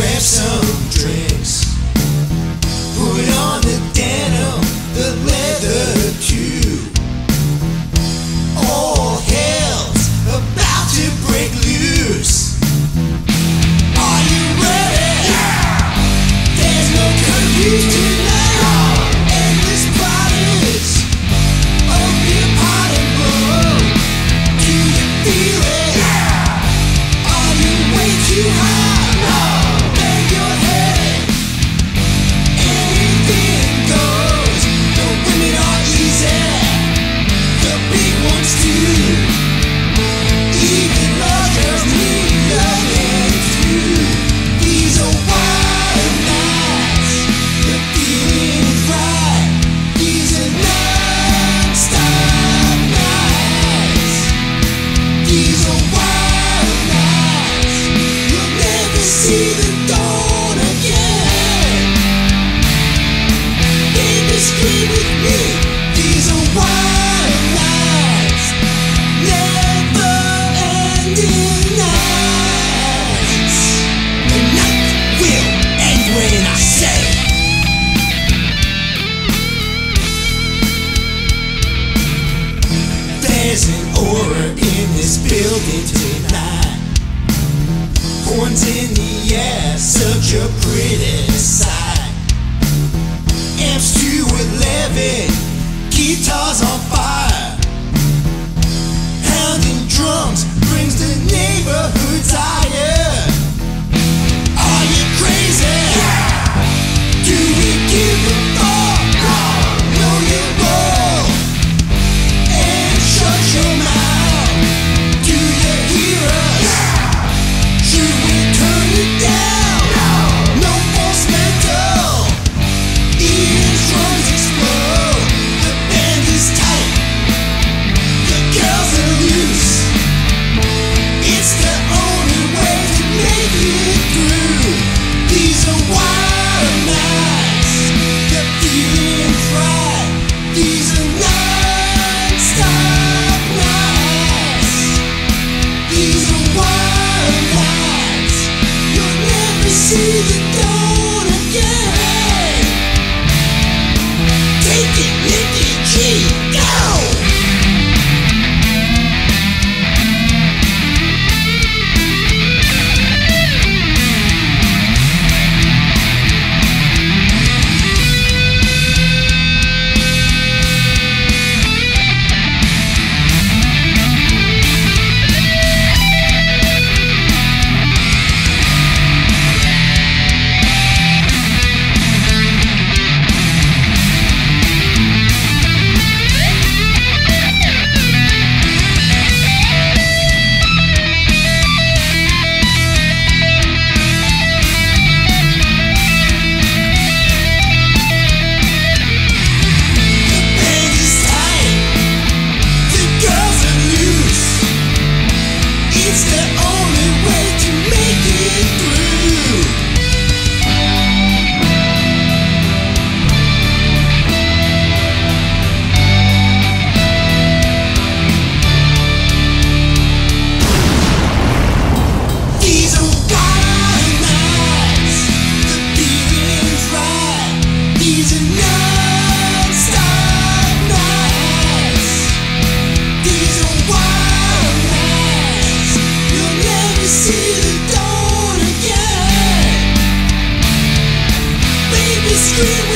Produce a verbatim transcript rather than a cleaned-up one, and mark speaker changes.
Speaker 1: grab some drinks. Put on the denim, the leather too. All hell's about to break loose. Are you ready? Yeah! There's no curfew tonight. Endless parties, open pot and blow. Do you feel it? Yeah! Are you way too high? No. Bang your head. Anything goes. No women are easy. The big ones too. Even large girls need loving too. These are wild nights. The feeling's right. These are non-stop nights. These are wild nights. You'll never see the dawn again. Baby, scream with me. These are wild nights. Never ending nights. The night will end when I say. There's an aura in this building tonight. Horns in the air, such a pretty sight. Amps to eleven, guitars on fire. Pounding drums brings the neighborhood higher. Are you crazy? Yeah! Do we give a fuck? No. Know your role and shut your mouth. Do you hear us? Yeah! Should we turn it down? No. No false mental. Eardrums explode. The band is tight. The girls are loose. It's the only way to make it through. These are wild nights. The feeling's right. These are non-stop nights. These are wild nights. You'll never see the dawn again. Take it, Nicky G, go! It's the only way to make it through. These are wild nights. The feeling's right. These are non-stop nights. These are wild nights. You'll never see the dawn again. Baby, scream.